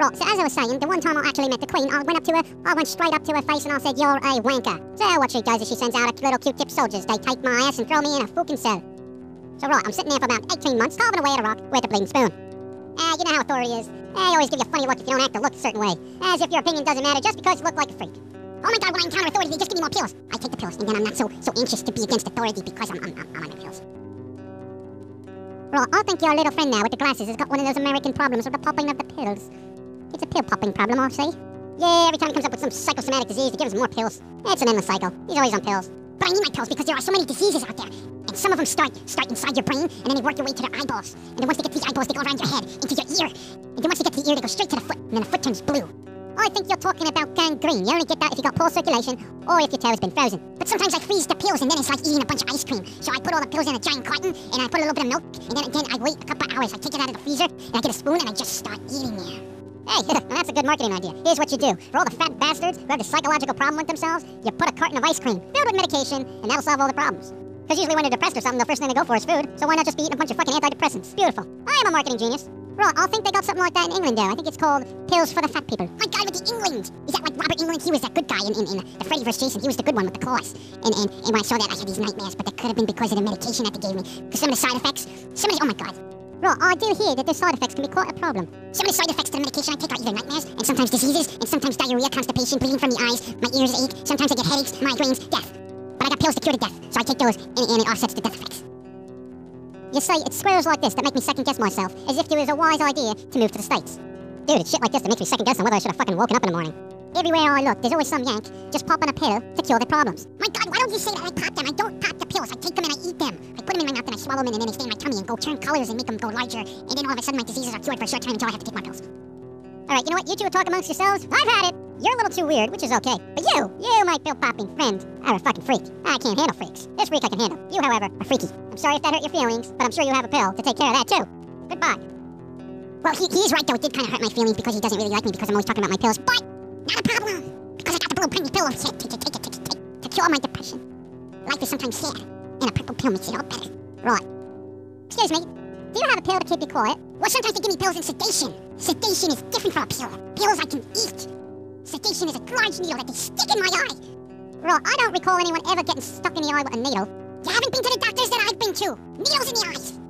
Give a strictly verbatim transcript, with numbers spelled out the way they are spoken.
Right, so as I was saying, the one time I actually met the Queen, I went up to her, I went straight up to her face and I said, "You're a wanker." So what she does is she sends out a little Q-tip soldiers. They take my ass and throw me in a fucking cell. So right, I'm sitting there for about eighteen months, carving away at a rock with a bleeding spoon. Ah, uh, you know how authority is. They always give you a funny look if you don't act or look a certain way. As if your opinion doesn't matter just because you look like a freak. Oh my god, when I encounter authority, they just give me more pills. I take the pills, and then I'm not so so anxious to be against authority because I'm, I'm, I'm, I'm on the pills. Right, I think your little friend now with the glasses has got one of those American problems with the popping of the pills. It's a pill popping problem, I say. Yeah, every time he comes up with some psychosomatic disease, he gives him more pills. It's an endless cycle. He's always on pills. But I need my pills because there are so many diseases out there. And some of them start start inside your brain, and then they work their way to the eyeballs. And then once they get to the eyeballs, they go around your head, into your ear. And then once they get to the ear, they go straight to the foot, and then the foot turns blue. I think you're talking about gangrene. You only get that if you got poor circulation, or if your toe has been frozen. But sometimes I freeze the pills, and then it's like eating a bunch of ice cream. So I put all the pills in a giant carton, and I put a little bit of milk, and then again I wait a couple of hours. I take it out of the freezer, and I get a spoon, and I just start eating it. Hey, now that's a good marketing idea. Here's what you do. For all the fat bastards who have a psychological problem with themselves, you put a carton of ice cream filled with medication, and that'll solve all the problems. Because usually when they're depressed or something, the first thing they go for is food, so why not just be eating a bunch of fucking antidepressants? Beautiful. I am a marketing genius. Right, I think they got something like that in England there. I think it's called Pills for the Fat People. My guy with the England! Is that like Robert England? He was that good guy in, in, in the Freddy versus. Jason. He was the good one with the claws. And, and, and when I saw that, I had these nightmares, but that could have been because of the medication that they gave me. Because some of the side effects, some of the, oh my god. Right, I do hear that the side effects can be quite a problem. Some of the side effects to the medication I take are either nightmares, and sometimes diseases, and sometimes diarrhea, constipation, bleeding from the eyes, my ears ache, sometimes I get headaches, migraines, death. But I got pills to cure the death, so I take those, and, and it offsets the death effects. You say, it's squares like this that make me second-guess myself, as if there was a wise idea to move to the States. Dude, it's shit like this that makes me second-guess on whether I should have fucking woken up in the morning. Everywhere I look, there's always some yank just popping a pill to cure their problems. My god, why don't you say that I pop them? I don't pop the pills, I take them and I eat them. I put them in my mouth and I swallow them and then they stay in my tummy and go turn colors and make them go larger. And then all of a sudden my diseases are cured for a short time until I have to take my pills. Alright, you know what? You two talk amongst yourselves. I've had it. You're a little too weird, which is okay. But you, you, my pill-popping friend, are a fucking freak. I can't handle freaks. This freak I can handle. You, however, are freaky. I'm sorry if that hurt your feelings, but I'm sure you have a pill to take care of that too. Goodbye. Well, he, he is right though. It did kind of hurt my feelings because he doesn't really like me because I'm always talking about my pills. But not a problem. Because I got the blue penny pill. Take, take, take, take, take, take, take, to cure my depression. Life is sometimes sad, and a purple pill makes it all better. Right. Excuse me. Do you have a pill to keep you quiet? Well, sometimes they give me pills in sedation. Sedation is different from a pill. Pills I can eat. Sedation is a large needle that they stick in my eye. Right, I don't recall anyone ever getting stuck in the eye with a needle. You haven't been to the doctors that I've been to. Needles in the eyes.